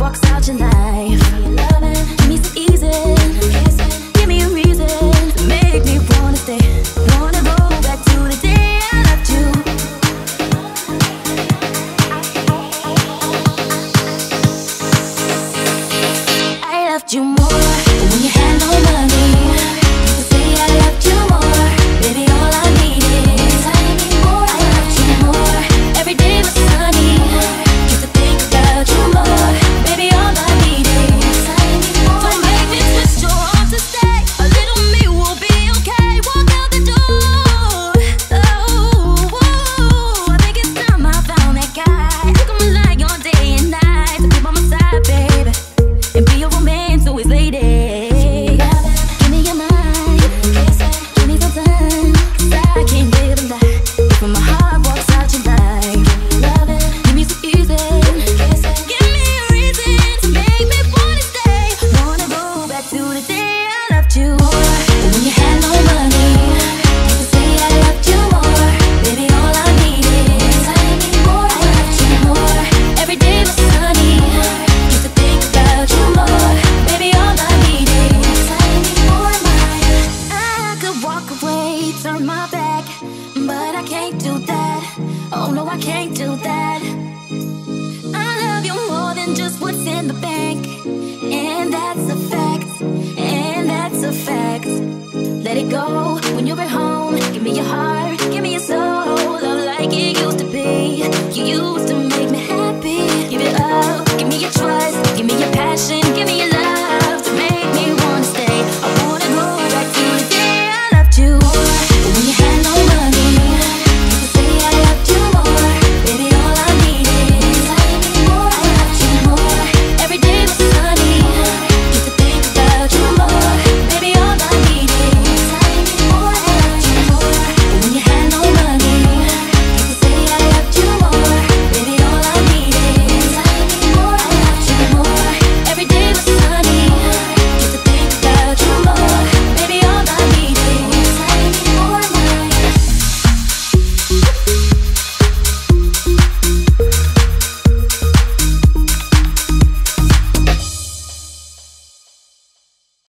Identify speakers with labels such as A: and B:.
A: walks out your life. Give me some easy, give me a reason to make me wanna stay. Wanna go back to the day I loved you. I loved you more when you had no money. You say I loved you more, baby, all I needed is I need more. I loved you more, every day was sunny. Just to think about you more, baby, all I needed is I need more. Don't make me twist your arm to stay. A little me will be okay. Walk out the door. Oh, I think it's time I found that guy who can rely on day and night to be by my side, baby, and be your romance always lady. Give me your mind, give me some time, 'cause I can't live a lie. If when my heart walks out your life, give me some easy, give me a reason to make me wanna stay. Wanna go back to the day I loved you more. When you had no money, you could say I loved you more, baby, all I needed is I need more. I loved you more, every day was sunny. Just to think about you more, baby, all I needed is I need more. I could walk away, turn my back, but I can't do that. Oh no, I can't do that. I love you more than just what's in the bank, and that's a fact, and that's a fact. Let it go when you're at home. Give me your heart, give me your soul. Love like it used to be. You used to